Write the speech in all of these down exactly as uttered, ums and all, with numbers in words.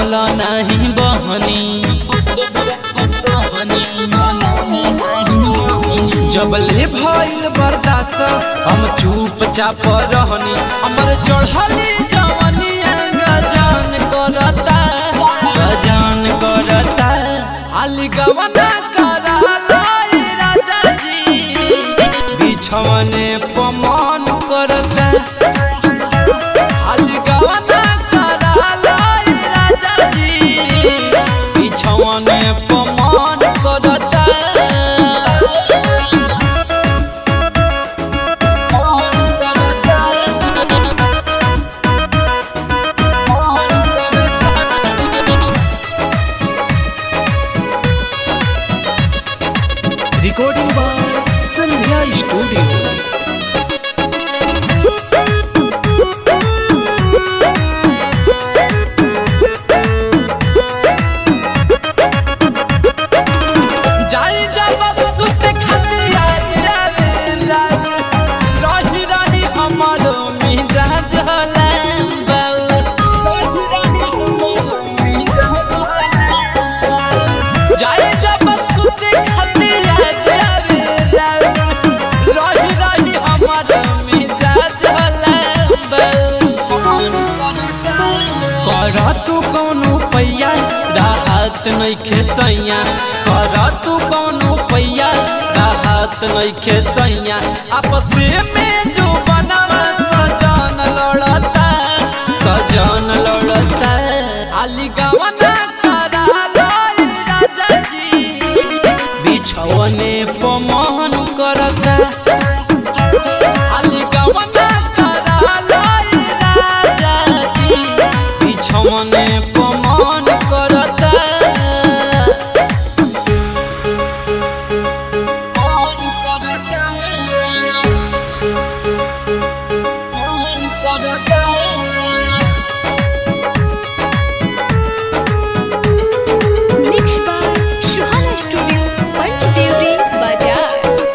बनौला नहीं बहनी जबले भइल बर्दाश्त हम चुपचाप रहनी हमर चढ़ली जवनिया गजान करता गजान करता हाली गवना करा लाई राजा जी बिछवने पमान करता हाली गवना करा लाई राजा जी बिछवने पमान करता Recording by Sandhya Studio. जाई जब सुते खतिया रही रही हमारो मिजाज होला जाई जब सुते खतिया करा तू कौनो पैया राहत नइखे सैया करा तू कौनो पैया राहत नइखे सैया आपस में जो बनवा सजन लड़ता सजन लड़ता आली गवना करा लाई राजा जी बिछवने पमान करता आली गवना करा लाई राजा जी बिछवने पमान करता Mixed by Shuhana Studio, Panchdevi Bazaar.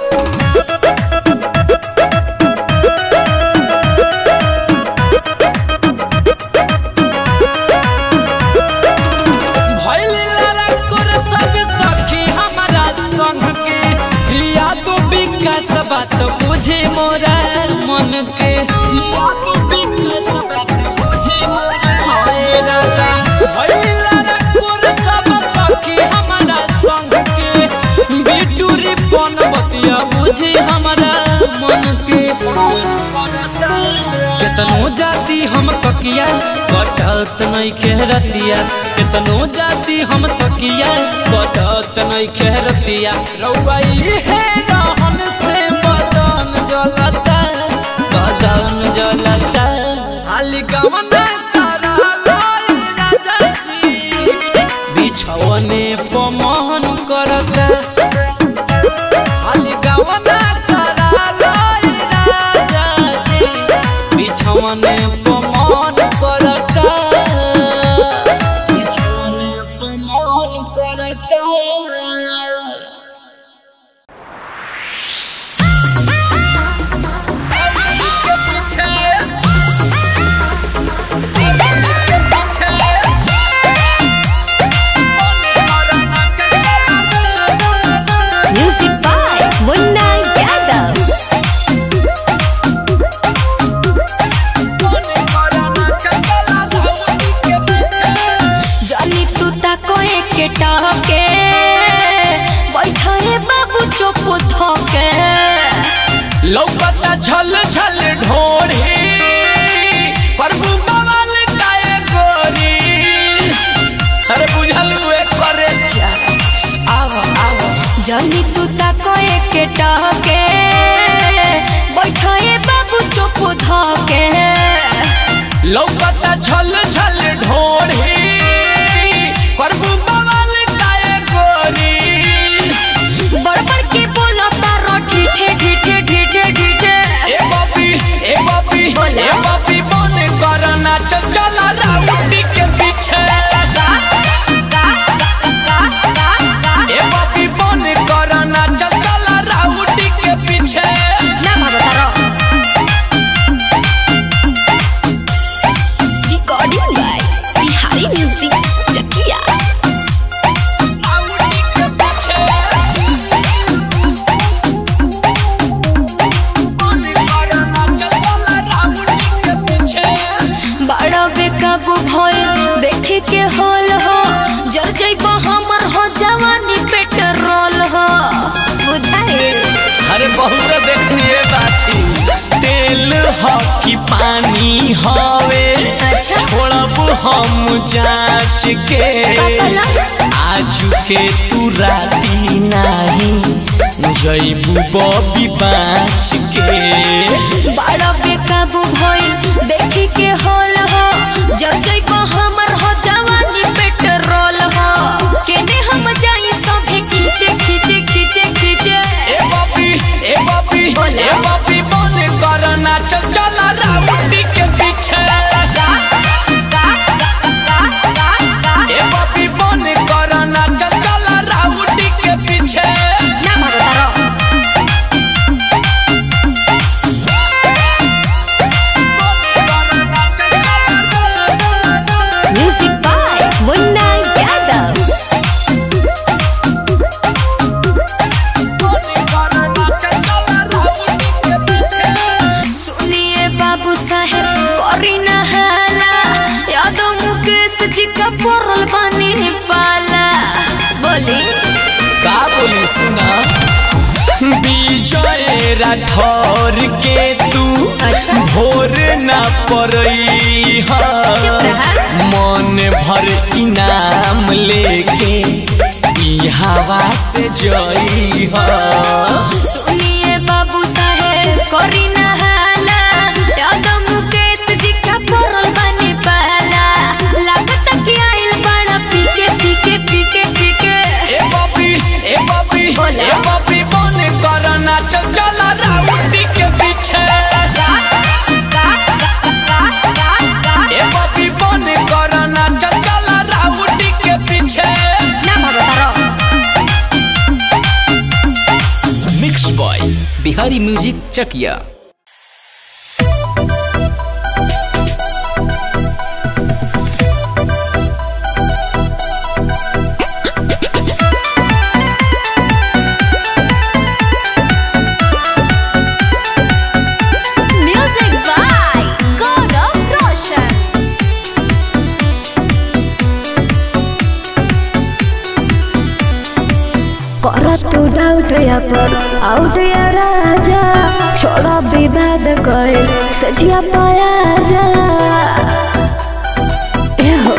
बात मुझे मोरा मन के मुझे हाय राजा सब सखी हमारा संग के बिटूरी पन बतिया मुझे हमारा मन के कितनो जाती हम तकिया कटत नहीं खेरतिया कितनो जाती हम तकिया कटत नहीं खेरतिया रउआई है रहन से बदन जलता बदन जलता हाली गवना करा लाई राजा जी बिछवने पमान करता हाली गवना करा लाई राजा जी बिछवने पमान करता बिछवने पमान करता Music by Munna Yadav. जानी तू ताको एक टहके बैठे बाबू चुप धोके लौकता झल झल ढोरी प्रभु बवाल ताए गोरी अरे बुझल हुए करे जा आओ आओ जानी तू ताको एक टहके बैठे बाबू चुप धोके लौकता झल झल ढोरी प्रभु बवाल ताए गोरी बड़बड़ के बोला तारो ठीठे ठीठे ठीठे ठीठे ए बापी ए बापी ए बापी बने करना चल चला राउटी के पीछे ए बापी बने करना चल चला राउटी के पीछे ना भागो तारो recording by Bihari Music बहुत देखिए बाछी तेल हो कि पानी हवे अच्छा छोड़ब हम जांच के आज के तू राती नहीं जईबू बबी बाँच के बड़ा बेकाबू भइल देखी के होल हो जब जइबो हमर हो जवानी पेट्रोल हो केने हम जाई सभे खींचे खींचे खींचे खींचे ए बापी ए बापी ए बापी बन करना चल चल राउटी के पीछे ए बापी बन करना चल चल राउटी के पीछे ना भगतारो म्यूजिक बाय मुन्ना यादव सुनिए बाबू साहेब करी न हाला यादव मुकेश जी का पोरल बनी पाला बोली का बोली सुना विजय राठौर के तू अच्छा भोर न पड़ई मन भर इनाम लेके ई हवा से जई सुनिए बाबू साहेब करी न हाला यादव मुकेश जी का पोरल बनी पाला लागत कि आइल बड़ा पीके पीके पीके पीके ए बापी ए बापी ए बापी बन करना चल चल राउटी के पीछे ए बापी बन करना चल चल राउटी के पीछे ना भगतारो mix boy Bihari music Chakia. Music by Gaurav Roshan कर तू डाउट या पर आउट या राजा छोड़ा विवाद कइल सजिया पाया जा एहो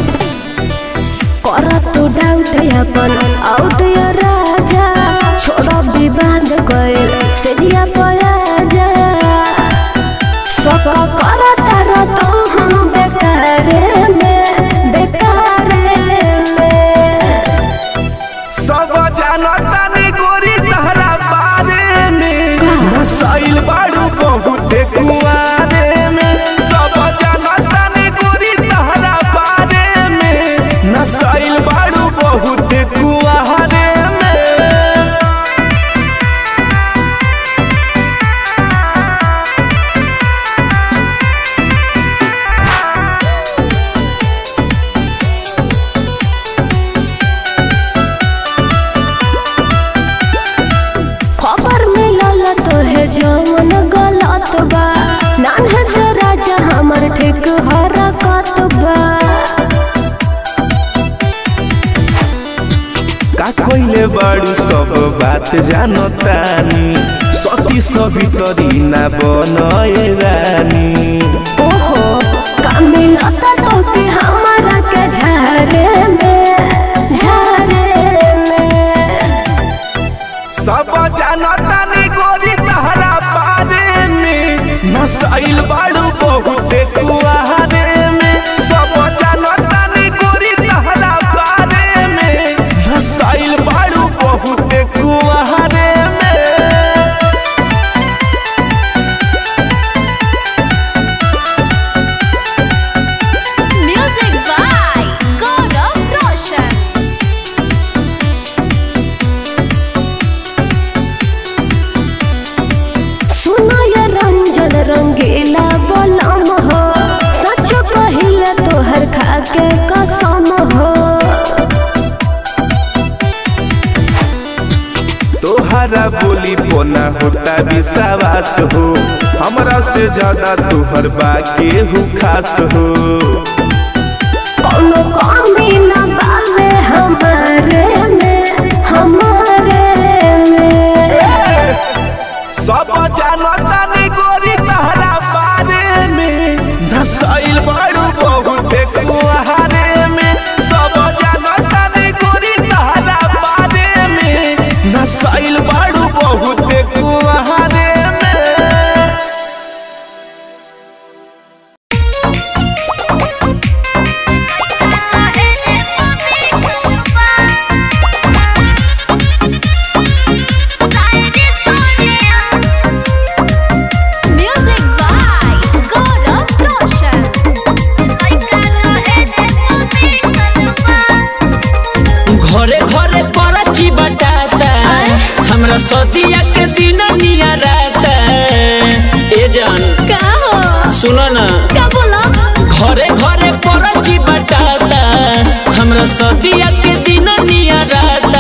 कर तू डाउट या पर आउट या राजा छोड़ा विवाद कइल सजिया पाया जा सब कर तर तो हम बेकारे में बेकारे में सब जानता नी गोरी तहरा बारे में नसाइल बाड़ू बहुत कुआरे में सब जानता नी गोरी तहरा बारे में नसाइल बाड़ू बहुत कुआरे में खबर मिलल तोहे जौन गलत बा नान्हे से राजा हमर ठीक हरकत बा का कोइले बाड़ू सब बात जानतानी सती सभी तरी ना बनए रानी ओहो का मिलत तोके हमरा के झारे में झारे में सब जानता नी गोरी तहरा बारे में नसाइल बाड़ू बहुत कुआरे में सब जानता नी गोरी तहरा बारे में नसाइल बाड़ू बहुत कुआरे में म्यूजिक बाय गौरव रोशन सुनो ये रंजन रंगीला बलम हो सच कहिला तोहर खाके कसम हो तोहरा बोली पोना होता विश्वास हो हमरा से ज्यादा तोहर बाके हु खास हो कौनो कमी न बावे हमारे में हमारे में सदिया के दिन निया रात ए जान का हो सुनो ना का बोला घरे घरे परची बटाता हमरा सदिया के दिन निया रात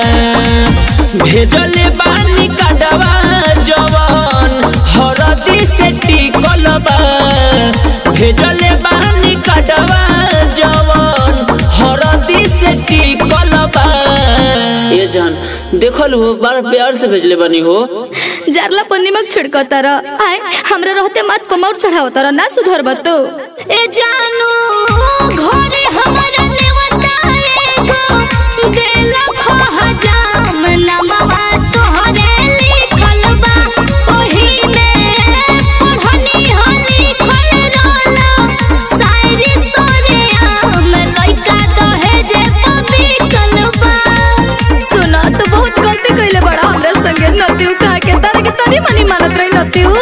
भेजले बानी काडवा जवान हरदी से टिकल बा भेजले बानी काडवा जवान हरदी से टिकल बा ये जान देखल हो बार प्यार से भेजले बानी हो जारला पन्नी में छिड़क तर आए हमरा रहते मत कमौर चढ़ाव तर ना सुधर बतो ए जानू घरे हमरा नेवता एगो देला खा जाम नमवा तोहरे लिखल बा ओही में पढ़नी हो लिखल रहला शायरी सोरे आम लइका दहेजे पबिकल बा सुना तो बहुत गलती कइले बड़ा हमरा संगे नतिउ कहा के तारे के तनी मनी मानत रही नतिउ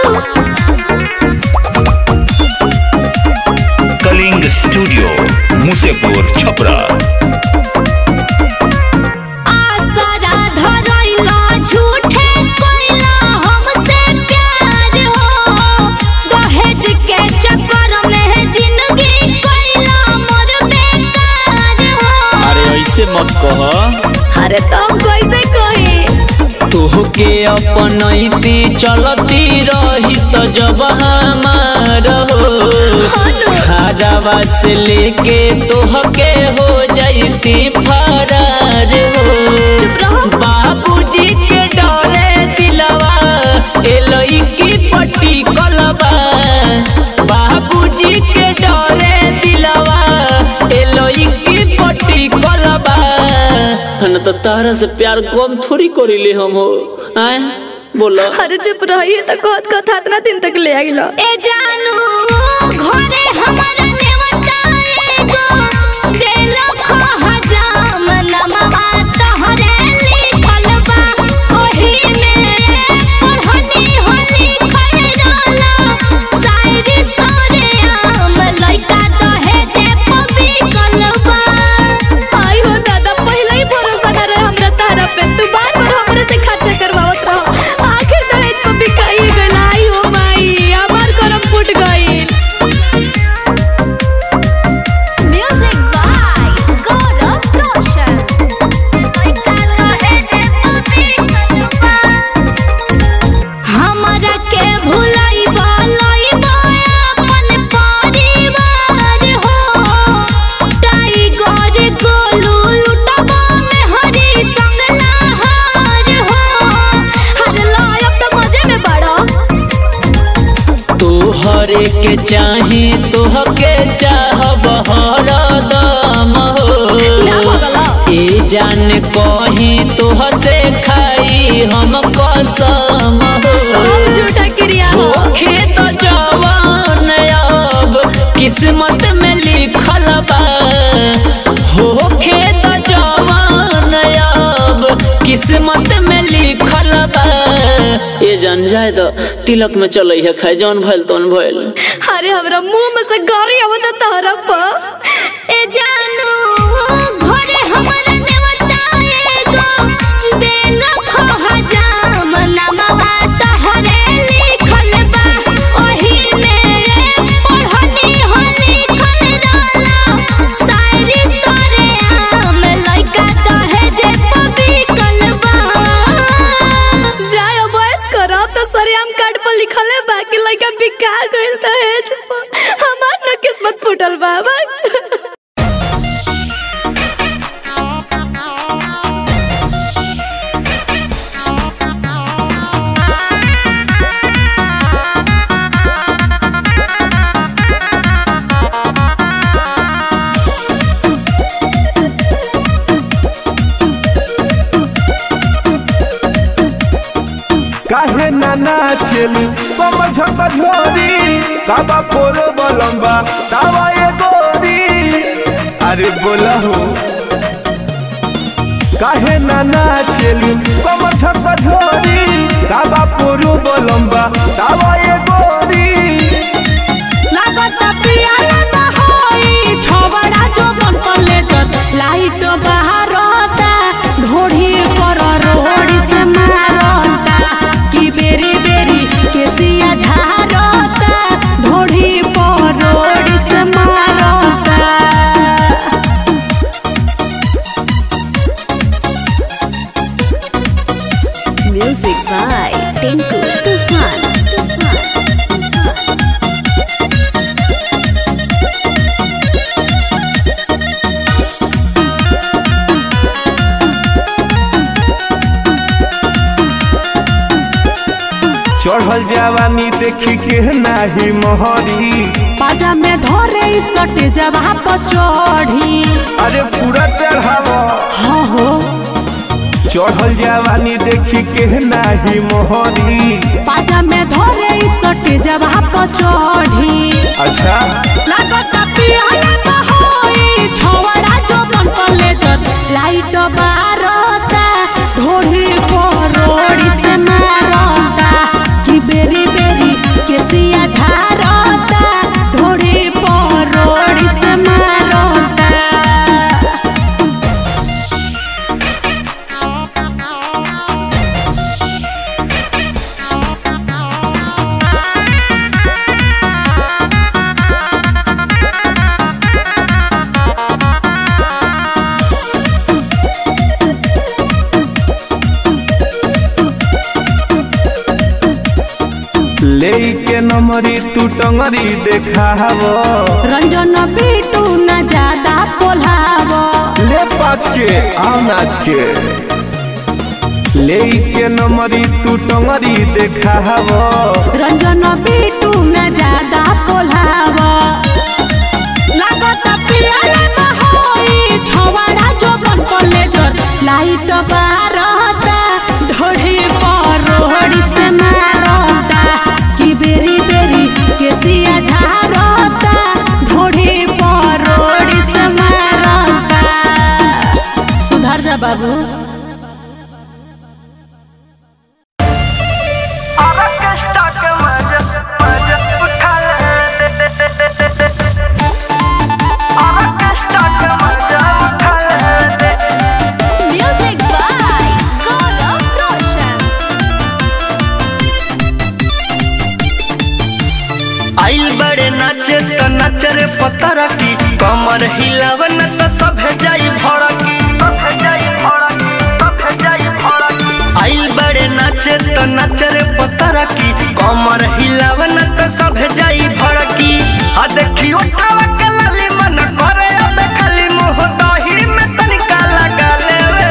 कलिंग स्टूडियो मुसेपुर छपरा आसरा धरइला झूठे कइला हमसे प्यार हो दहेज के चक्कर में जिंदगी कइला मोर बेकार हो अरे ऐसे मत कह अरे तुम कैसे कही तोहके अपनैती चलती रही तो जब हमार हो घरवा से लेके तोहके हो जाती फरार हो बाबूजी के डरे दिलवा एलई की पट्टी कलबा बाबूजी के डरे दिलवा एलई की पट्टी कलबा न तो तारा से प्यार कम थोड़ी करिले हम हो आए बोला अरे चुप रहिए तो कहत कथा इतना दिन तक ले आइलो ए जानू घरे हमरा नेवता एगो देला खा जाम नमवा तोहरे लिखल बा ओही में पढ़नी हो लिखल रहला शायरी सोरे आम लइका दहेजे पबिकल बा आई हो दादा पहले ही भरोसा न रहे हमरा तारा पे तू बार बार हमरे से खर्चा करवावत रहो आखिर दहेज पे बिकाई गइल आई हो माई हमार करम फूट गइल म्यूजिक बाय गौरव रोशन लइका दहेजे पबिकल बा हमरा के भुलाई बालाई अपन परिवार हो टाइगर गोलू लुटबा में हरी संगला हार हो हर लायक तो मजे में बड़ा तोहरे के चाही तोहके चाहब हरदम हो ना भगला ए जान कही तोह से खाई हम कसम हो सब झूठा क्रिया हो खेत जवान अब किस्मत में लिखल बा हो खेत जवान अब किस्मत में लिखल बा ये जान जाए तो तिलक में चल है खाए जौन भइल तौन भइल अरे हमरा मुंह में से गारी आवत तहरा प ए जानू घरे हमरा नेवता एगो देला खा जाम नमवा तोहरे लिखल बा ओही में पढ़नी हो लिखल रहला शायरी सोरे आम लइका दहेजे पबिकल बा जाय बस करब तो सरेआम कार्ड पर लिखल है बाकी लइका बिका गइल दहेज हमार न किस्मत फूटल बा काहे नाना छेलू समझ मझोरी काबा पोरो बलम्बा दावा ये गोरी अरे बोला हो काहे नाना छेलू समझ मझोरी काबा पोरो बलम्बा दावा ये गोरी लागत पियाला ना होई छबड़ा जो मन पले जत लाइट बाहरता ढोढ़ी पर रोड़ी से मारता चढ़ल जवानी देखी के नाही मोहरी पाजा में धरे सटे जवा पर चढ़ी। अरे पूरा चढ़ावा हाँ हो चढ़ल जवानी देखी के नाही मोहरी पाजा में धरे सटे जवा पर चढ़ी। अच्छा लागत पियाले बहोई छवड़ा जो मन कलेजर लाइट बारता ढोढ़ी परोड़ी से मारता कि बेरी बेरी केसिया झारता ढोढ़ी परोड़ी से मारता। ले के नमरी तू टंगरी देखावो रंजन बीटू न ज्यादा पोलावो ले पाँच के आओ नाच के ले के नमरी तू टंगरी देखावो रंजन बीटू न ज्यादा पोलावो लागत पियाले बहोई छवड़ा जो मन कलेजर लाइट बारता ढोढ़ी परोड़ी से मारता कि बेरी बेरी केसिया झारता ढोढ़ी परोड़ी से मारता। सुधर जा बाबू। Music by Gaurav Roshan. आइल बड़े नाचे तो नाच रे पतरा की कमर हिलावन तो सब जाई भड़की आइल बड़े नाचे तो नाच रे पतरा की कमर हिलावन तो सब जाई भड़की आ देखियो ठावा के लाली मन करे अब खाली मुंह दही में तनिका लगा लेवे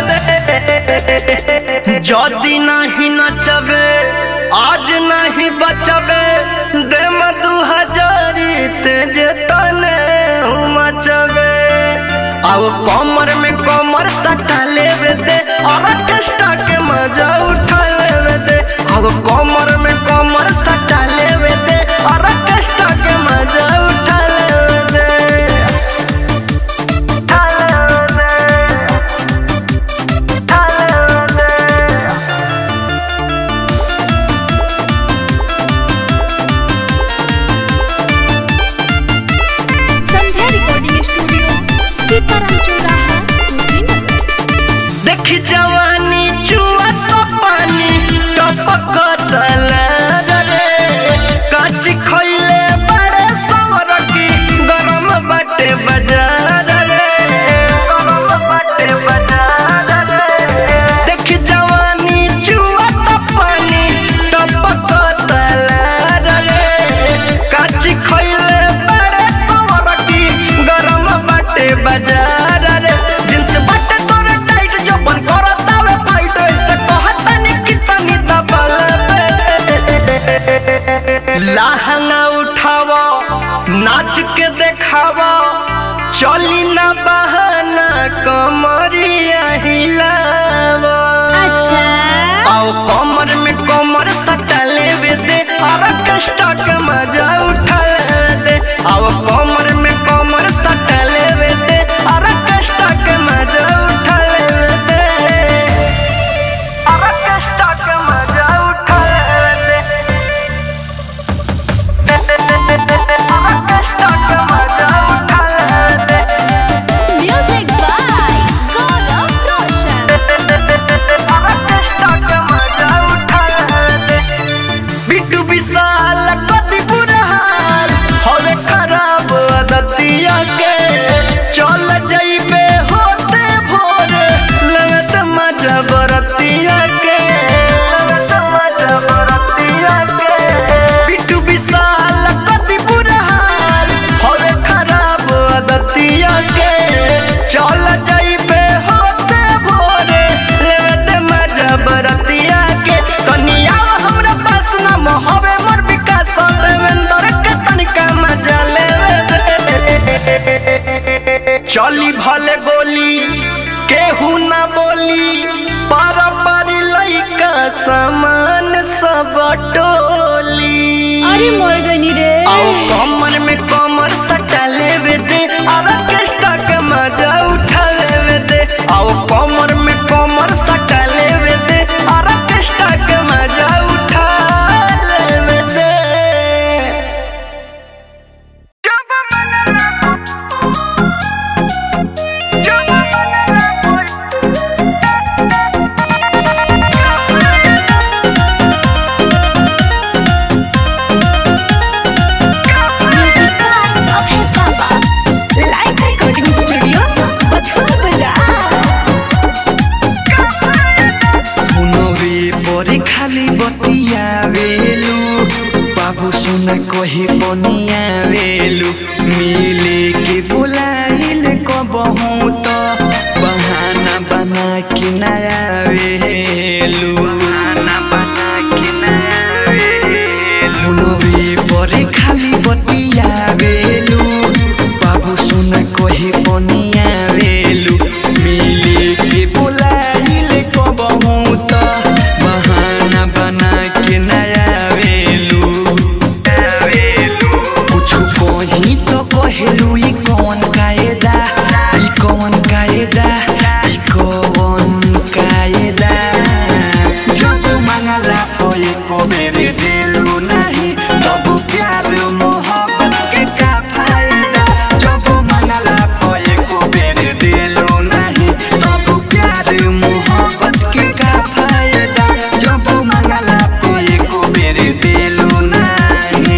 दे जदी नहीं नचबे आज नहीं बचबे दे दू हजारी तेज तने मचबे आओ कमर में कमर सटा लेवे दे और ऑर्केस्ट्रा के मजा उठा लेवे दे आओ कमर में कमर सटा लेवे दे और ऑर्केस्ट्रा के मजा उठा लेवे दे उठा लेवे दे उठा लेवे दे। संध्या रिकॉर्डिंग स्टूडियो सीताराम चौराहा कुशीनगर। देखी जवानी चुआ तो पानी टपक रे काच खइले बड़े सवर की गरम बाटे बाजार रे गरम बाटे बाजार रे देखी जवानी चुआ तो पानी टपक रे काच खइले बड़े सवर की गरम बाटे बाजार रे जिनसे बाटे तोरे टाइट जो बन करता वे फाइट ऐसे कहता नहीं कितनी दबल लहंगा उठावा नाच के देखावा चली ना बहाना कमरिया हिलावा अच्छा आओ कमर में कमर सटा लेवे दे और ऑर्केस्ट्रा के मजा उठा दे आओ कमर में कमर सटा लेवे दे और ऑर्केस्ट्रा के मजा उठा लेवे दे और ऑर्केस्ट्रा के मजा उठा लेवे दे और ऑर्केस्ट्रा के मजा उठा लेवे दे। चली भले गोली केहू ना बोली पर पर लइका सामान सब टोली। अरे मोर गनी रे आओ कमर में कमर सटा लेवे दे ऑर्केस्ट्रा के मजा उठा लेवे दे। आओ कमर में कमर सटा लेवे दे ऑर्केस्ट्रा के मजा उठा लेवे दे। खाली बतिया वेलू बाबू सुन कही बनिया वेलू मिले के बुलाइल कबहू तो बहाना बना के नया वेलू बहाना बना के नया वेलू बड़े खाली बतिया वेलू बाबू सुन कही बनिया वेलू मिले के बुलाइल कबहू तो बना के नया वेलू कुछ कहीं तो कहलू ई कौन कायदा ई कौन कायदा ई कौन कायदा जब मंगला कोई को मेरे दिलू नहीं तब प्यार मोहब्बत के का फायदा। जब मंगला कोई को मेरे दिलू नहीं तब प्यार मोहब्बत के का फायदा। जब मंगला कोई को मेरे दिलू नहीं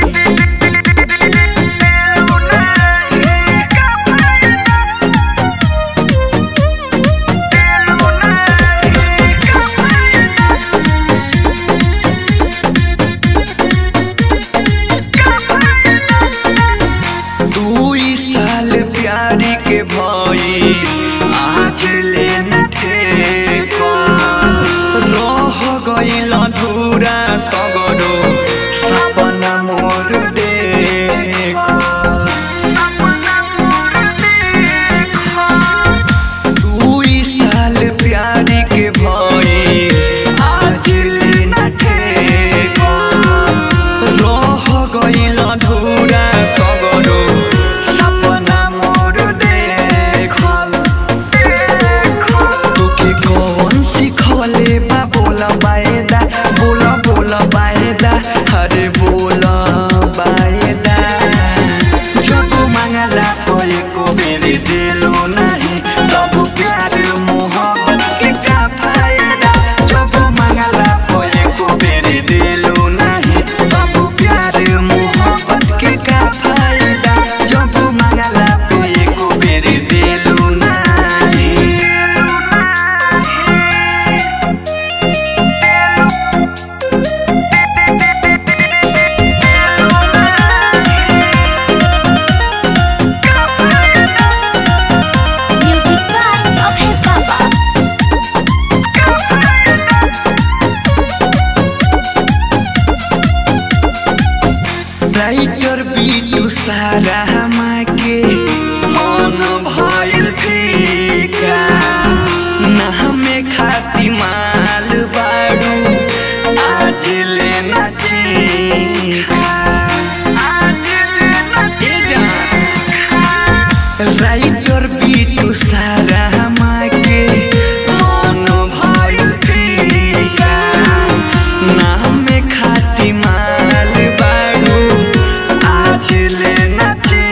दुई साल प्यारी के भाई आज लेना ठेका रह गइल अधूरा सगरो सपना मोर देखा। दुई साल प्यारी के भाई आज लेना ठेका रह गइल अधूरा सगरो सपना मोर देखल। तोके कौन सिखले बा बोला बायदा बोला बोला बायदा अरे बोला बायदा। जब मंगला कोई को मेरे दिलो नहीं तब प्यार मोहब्बत के का फायदा। जब मंगला कोई को मेरे दिलो नहीं तब प्यार मोहब्बत के का फायदा। जब मंगला कोई को मेरे दिलो नहीं राइटर बीटू सारा माके मन भइल फीका ना हमें खाती माल बाड़ू आज लेना चीखा आज लेना चीखा। राइटर बीटू सारा माके मन भइल फीका ना हमें खाती माल बाड़ू आज लेना चीखा।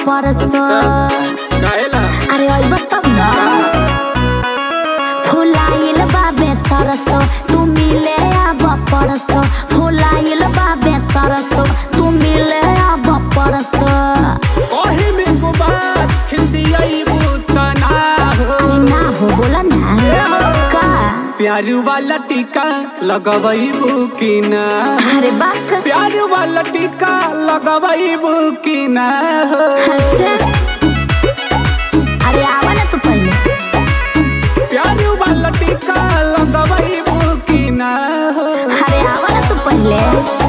परसो काहेला अरे अइब तब ना फुलाइल बाबे सरसो तू मिले आब परसो फुलाइल बाबे सरसो तू मिले आब परसो ओही में को बात खिसियाई बुतना हो अरे ना हो बोला ना का प्यारू वाला टीका लगवई बुकिना अरे बाक प्यारू वाला टीका लगवई बुकिना हो अच्छा अरे आवा ना तू पहले प्यारू वाला टीका लगवई बुकिना हो अरे आवा ना तू पहले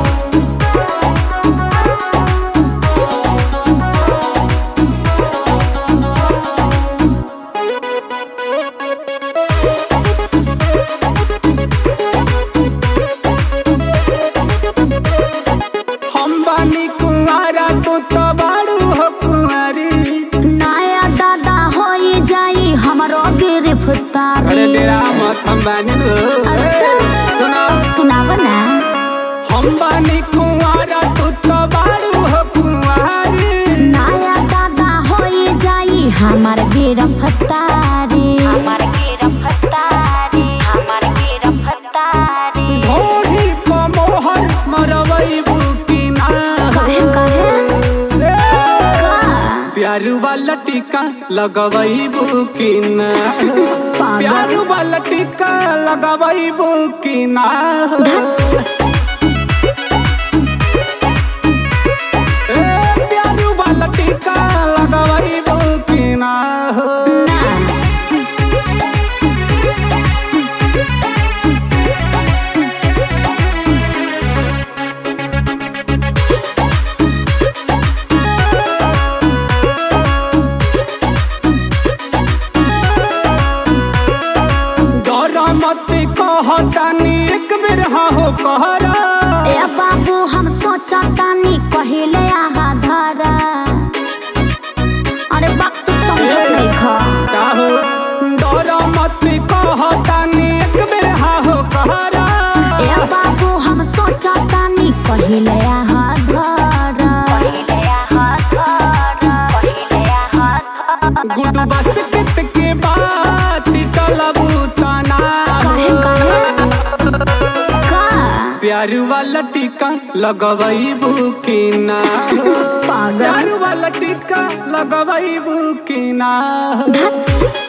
अरे तेरा मत हम बानी अच्छा सुना सुनावा ना हम बानी कुंवारा तू तो बारू हो कुंवारी नया दादा होई जाई हमार गिरफ्तारी हमार गिरफ्तारी हमार गिरफ्तारी ढोही को मोहर मरवई बुकिना कहे कहे प्यारू वाला टीका लगवई बुकिना प्यारू वाला टीका लगवई बुकिना प्यारू वाला टीका लगवई बुकिना कहतानी एक बेर हाँ हो कहरा ए बाबू हम सोचतानी कहिले आहा धारा अरे बात तू समझत नहीं खा का हो डरा मत कहतानी एक बेर हाँ हो कहरा ए बाबू हम सोचतानी कहिले आहा धारा कहिले आहा धारा कहिले आहा धारा गुडू बस कित के बात टलबू तना काहे काहे का प्यारू वाला टीका लगवई बुकिना पागल प्यारू वाला टीका लगवई बुकिना